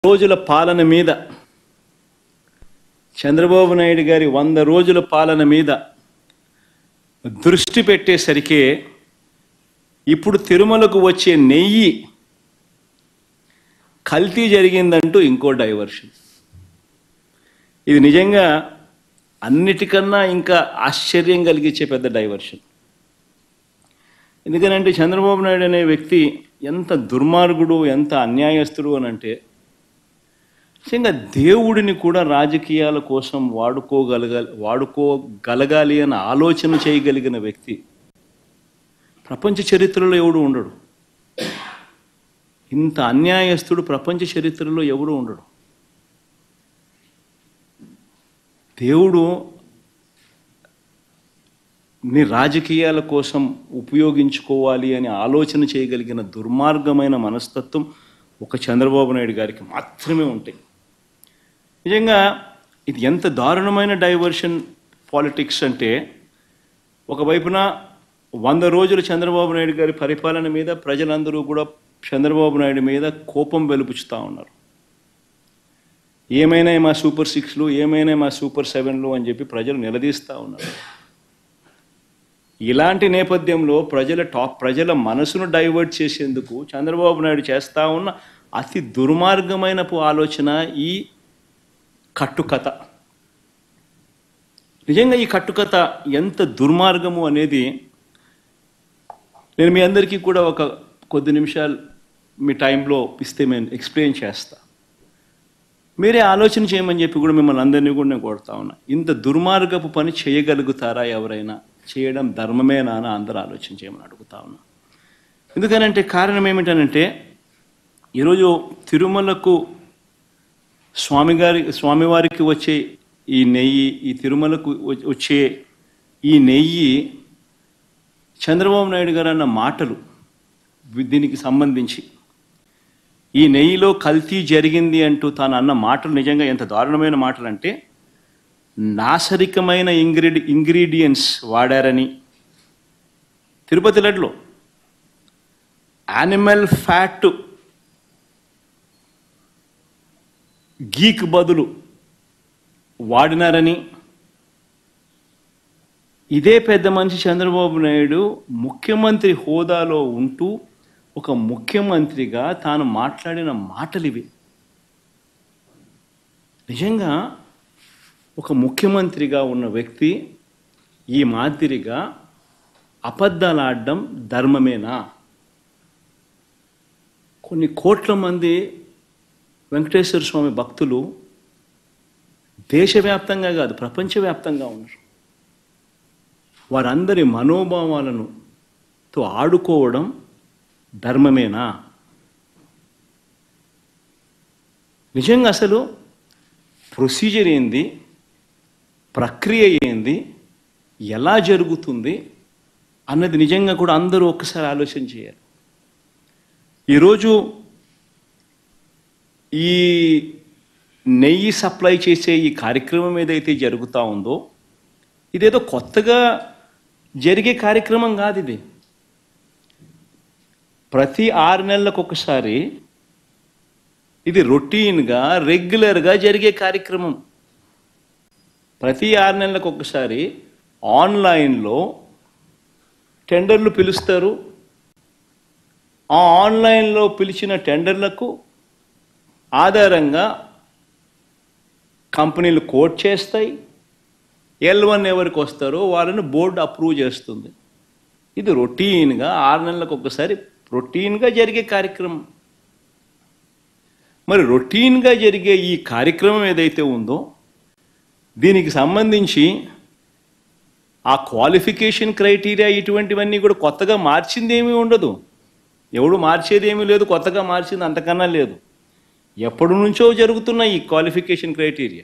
రోజుల పాలన మీద చంద్రబాబు నాయుడు గారి 100 రోజుల పాలన మీద దృష్టి పెట్టేసరికి ఇప్పుడు తిరుమలకు వచ్చే నెయ్యి కల్తీ జరిగిందంటూ ఇంకో డైవర్షన్. ఇది నిజంగా అన్నిటికన్నా ఇంకా ఆశ్చర్యం కలిగించే పెద్ద డైవర్షన్. ఎందుకనంటే చంద్రబాబు నాయుడు అనే వ్యక్తి ఎంత దుర్మార్గుడు, ఎంత అన్యాయస్తుడు అని అంటే, నిజంగా దేవుడిని కూడా రాజకీయాల కోసం వాడుకోగలగాలి అని ఆలోచన చేయగలిగిన వ్యక్తి ప్రపంచ చరిత్రలో ఎవడు ఉండడు. ఇంత అన్యాయస్తుడు ప్రపంచ చరిత్రలో ఎవడు ఉండడు. దేవుడు నీ రాజకీయాల కోసం ఉపయోగించుకోవాలి అని ఆలోచన చేయగలిగిన దుర్మార్గమైన మనస్తత్వం ఒక చంద్రబాబు నాయుడు గారికి మాత్రమే ఉంటాయి. నిజంగా ఇది ఎంత దారుణమైన డైవర్షన్ పాలిటిక్స్ అంటే, ఒకవైపున 100 రోజులు చంద్రబాబు నాయుడు గారి పరిపాలన మీద ప్రజలందరూ కూడా చంద్రబాబు నాయుడు మీద కోపం వెలుపుచుతూ ఉన్నారు. ఏమైనా మా సూపర్ 6లు, ఏమైనా మా సూపర్ 7లు అని చెప్పి ప్రజలు నిలదీస్తూ ఉన్నారు. ఇలాంటి నేపథ్యంలో ప్రజల మనసును డైవర్ట్ చేసేందుకు చంద్రబాబు నాయుడు చేస్తూ ఉన్న అతి దుర్మార్గమైన ఆలోచన ఈ కట్టుకథ. నిజంగా ఈ కట్టుకథ ఎంత దుర్మార్గము అనేది నేను మీ అందరికీ కూడా ఒక కొద్ది నిమిషాలు మీ టైంలో ఇస్తే నేను ఎక్స్ప్లెయిన్ చేస్తా. మీరే ఆలోచన చేయమని చెప్పి కూడా మిమ్మల్ని అందరినీ కూడా నేను కోరుతా ఉన్నా. ఇంత దుర్మార్గపు పని చేయగలుగుతారా ఎవరైనా? చేయడం ధర్మమేనా అని అందరూ ఆలోచన చేయమని అడుగుతా ఉన్నా. ఎందుకనంటే కారణం ఏమిటనంటే, ఈరోజు తిరుమలకు స్వామివారికి వచ్చే ఈ నెయ్యి, ఈ తిరుమలకు వచ్చే ఈ నెయ్యి చంద్రబాబు నాయుడు గారు అన్న మాటలు, దీనికి సంబంధించి ఈ నెయ్యిలో కల్తీ జరిగింది అంటూ తాను అన్న మాటలు నిజంగా ఎంత దారుణమైన మాటలు అంటే, నాసరికమైన ఇంగ్రీడియంట్స్ వాడారని, తిరుపతి లడ్డులో యానిమల్ ఫ్యాట్ గీక్ బదులు వాడినారని, ఇదే పెద్ద మనిషి చంద్రబాబు నాయుడు ముఖ్యమంత్రి హోదాలో ఉంటూ ఒక ముఖ్యమంత్రిగా తాను మాట్లాడిన మాటలు ఇవి. నిజంగా ఒక ముఖ్యమంత్రిగా ఉన్న వ్యక్తి ఈ మాదిరిగా అబద్ధాలు ఆడడం ధర్మమేనా? కొన్ని కోట్ల మంది వెంకటేశ్వర స్వామి భక్తులు దేశవ్యాప్తంగా కాదు ప్రపంచవ్యాప్తంగా ఉన్నారు. వారందరి మనోభావాలను ఆడుకోవడం ధర్మమేనా? నిజంగా అసలు ప్రొసీజర్ ఏంది, ప్రక్రియ ఏంది, ఎలా జరుగుతుంది అన్నది నిజంగా కూడా అందరూ ఒక్కసారి ఆలోచన చేయాలి. ఈరోజు ఈ నెయ్యి సప్లై చేసే ఈ కార్యక్రమం ఏదైతే జరుగుతూ ఉందో, ఇదేదో కొత్తగా జరిగే కార్యక్రమం కాదు. ఇది ప్రతి 6 నెలలకు ఒకసారి ఇది రొటీన్గా రెగ్యులర్గా జరిగే కార్యక్రమం. ప్రతి 6 నెలలకు ఒకసారి ఆన్లైన్లో టెండర్లు పిలుస్తారు. ఆ ఆన్లైన్లో పిలిచిన టెండర్లకు ఆధారంగా కంపెనీలు కోట్ చేస్తాయి. L1 ఎవరికి వస్తారో వాళ్ళని బోర్డు అప్రూవ్ చేస్తుంది. ఇది రొటీన్గా 6 నెలలకు ఒకసారి రొటీన్గా జరిగే కార్యక్రమం. మరి రొటీన్గా జరిగే ఈ కార్యక్రమం ఏదైతే ఉందో, దీనికి సంబంధించి ఆ క్వాలిఫికేషన్ క్రైటీరియా ఇటువంటివన్నీ కూడా కొత్తగా మార్చింది ఏమీ ఉండదు. ఎవడు మార్చేది ఏమీ లేదు, కొత్తగా మార్చింది అంతకన్నా లేదు. ఎప్పటి నుంచో జరుగుతున్న ఈ క్వాలిఫికేషన్ క్రైటీరియా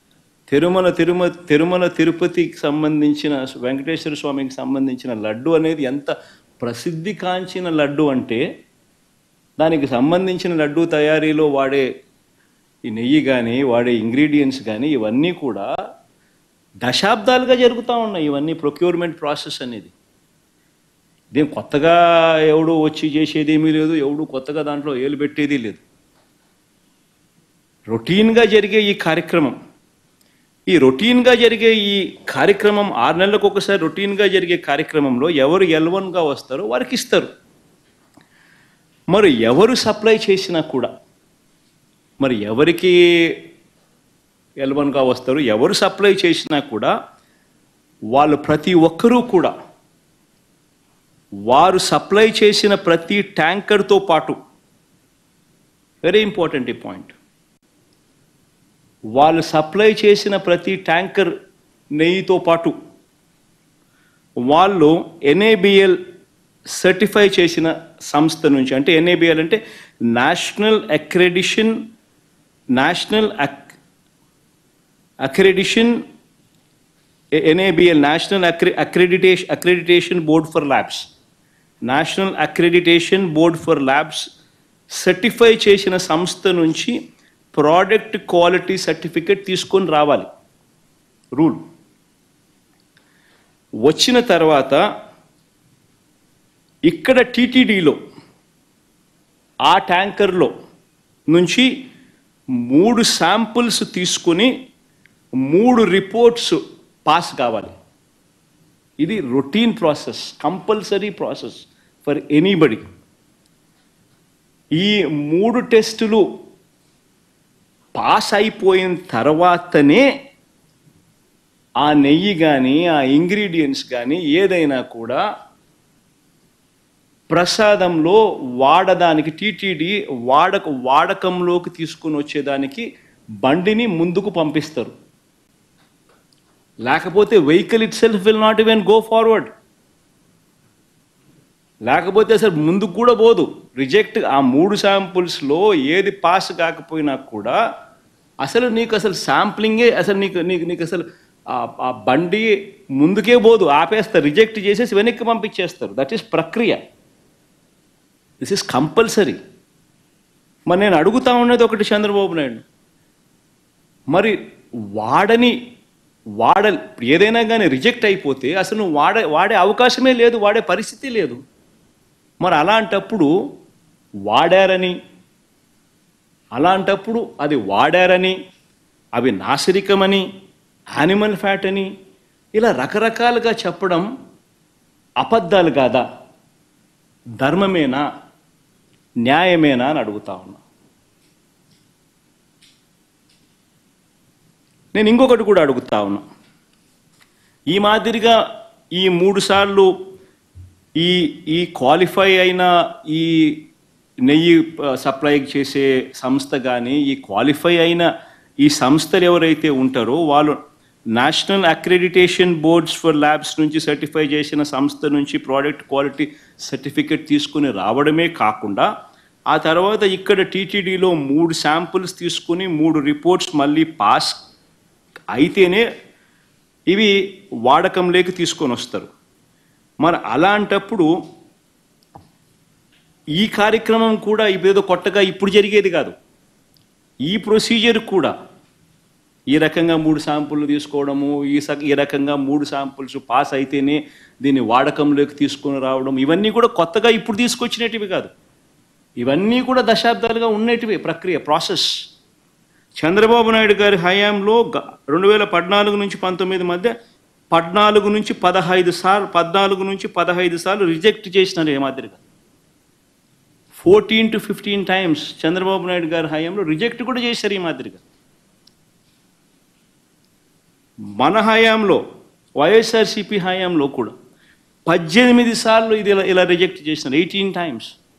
తిరుమల తిరుపతికి సంబంధించిన వెంకటేశ్వర స్వామికి సంబంధించిన లడ్డు అనేది ఎంత ప్రసిద్ధి కాంచిన లడ్డు అంటే, దానికి సంబంధించిన లడ్డు తయారీలో వాడే ఈ నెయ్యి కానీ వాడే ఇంగ్రీడియంట్స్ కానీ ఇవన్నీ కూడా దశాబ్దాలుగా జరుగుతూ ఉన్నాయి. ఇవన్నీ ప్రొక్యూర్మెంట్ ప్రాసెస్ అనేది. దీని కొత్తగా ఎవడు వచ్చి చేసేది ఏమీ లేదు, ఎవడు కొత్తగా దాంట్లో ఏలు పెట్టేది లేదు. రొటీన్గా జరిగే ఈ కార్యక్రమం, ఈ 6 నెలలకు ఒకసారి రొటీన్గా జరిగే కార్యక్రమంలో ఎవరు L1గా వస్తారో వారికి ఇస్తారు. మరి ఎవరు సప్లై చేసినా కూడా, మరి ఎవరికి L1గా వస్తారు, ఎవరు సప్లై చేసినా కూడా వాళ్ళు ప్రతి ఒక్కరూ కూడా వారు సప్లై చేసిన ప్రతి ట్యాంకర్తో పాటు, వెరీ ఇంపార్టెంట్ ఈ పాయింట్, వాళ్ళు సప్లై చేసిన ప్రతి ట్యాంకర్ నెయ్యితో పాటు వాళ్ళు NABL సర్టిఫై చేసిన సంస్థ నుంచి, అంటే NABL అంటే national accreditation NABL national accreditation board for labs, national accreditation board for labs certify చేసిన సంస్థ నుంచి ప్రోడక్ట్ క్వాలిటీ సర్టిఫికేట్ తీసుకొని రావాలి. రూల్ వచ్చిన తర్వాత ఇక్కడ TTDలో ఆ ట్యాంకర్లో నుంచి 3 శాంపుల్స్ తీసుకుని 3 రిపోర్ట్స్ పాస్ కావాలి. ఇది routine process, compulsory process for anybody. ఈ 3 టెస్టులు పాస్ అయిపోయిన తర్వాతనే ఆ నెయ్యి కానీ ఆ ఇంగ్రీడియంట్స్ కానీ ఏదైనా కూడా ప్రసాదంలో వాడడానికి TTD వాడకంలోకి తీసుకుని వచ్చేదానికి బండిని ముందుకు పంపిస్తారు. లేకపోతే vehicle itself will not even go forward. లేకపోతే అసలు ముందుకు కూడా పోదు, రిజెక్ట్. ఆ 3 శాంపుల్స్లో ఏది పాస్ కాకపోయినా కూడా అసలు నీకు అసలు శాంప్లింగే, అసలు నీకు అసలు ఆ బండి ముందుకే పోదు, ఆపేస్తారు, రిజెక్ట్ చేసేసి వెనక్కి పంపించేస్తారు. దట్ ఈస్ ప్రక్రియ. This is compulsory. మరి నేను అడుగుతా ఉన్నది ఒకటి, చంద్రబాబు నాయుడు, మరి ఏదైనా కానీ రిజెక్ట్ అయిపోతే అసలు నువ్వు వాడే అవకాశమే లేదు, వాడే పరిస్థితి లేదు. మరి అలాంటప్పుడు అది వాడారని, అవి నాసిరికమని, యానిమల్ ఫ్యాట్ అని ఇలా రకరకాలుగా చెప్పడం అబద్ధాలు కాదా? ధర్మమేనా, న్యాయమేనా అని అడుగుతా ఉన్నా. నేను ఇంకొకటి కూడా అడుగుతా ఉన్నా. ఈ మాదిరిగా ఈ 3 సార్లు ఈ క్వాలిఫై అయిన ఈ నెయ్యి సప్లై చేసే సంస్థ కానీ, ఈ క్వాలిఫై అయిన ఈ సంస్థలు ఎవరైతే ఉంటారో వాళ్ళు national accreditation boards for labs నుంచి సర్టిఫై చేసిన సంస్థ నుంచి ప్రోడక్ట్ క్వాలిటీ సర్టిఫికేట్ తీసుకుని రావడమే కాకుండా ఆ తర్వాత ఇక్కడ TTDలో 3 శాంపుల్స్ తీసుకుని 3 రిపోర్ట్స్ మళ్ళీ పాస్ అయితేనే ఇవి వాడకంలోకి తీసుకొని వస్తారు. మరి అలాంటప్పుడు ఈ కార్యక్రమం కూడా ఇదేదో కొత్తగా ఇప్పుడు జరిగేది కాదు. ఈ ప్రొసీజర్ కూడా ఈ రకంగా 3 శాంపుల్ తీసుకోవడము, ఈ రకంగా 3 శాంపుల్స్ పాస్ అయితేనే దీన్ని వాడకంలోకి తీసుకొని రావడం, ఇవన్నీ కూడా కొత్తగా ఇప్పుడు తీసుకొచ్చినటివి కాదు. ఇవన్నీ కూడా దశాబ్దాలుగా ఉన్నటివి ప్రక్రియ, ప్రాసెస్. చంద్రబాబు నాయుడు గారి హయాంలో 2014 నుంచి 19 మధ్య 14 నుంచి 15 సార్లు రిజెక్ట్ చేసినారు. ఏ మాదిరిగా 14 to 15 times చంద్రబాబు నాయుడు గారి హయాంలో రిజెక్ట్ కూడా చేశారు. ఈ మాదిరిగా మన హయాంలో, వైఎస్ఆర్సీపీ హయాంలో కూడా 18 సార్లు ఇది ఇలా రిజెక్ట్ చేసినారు. 18 times.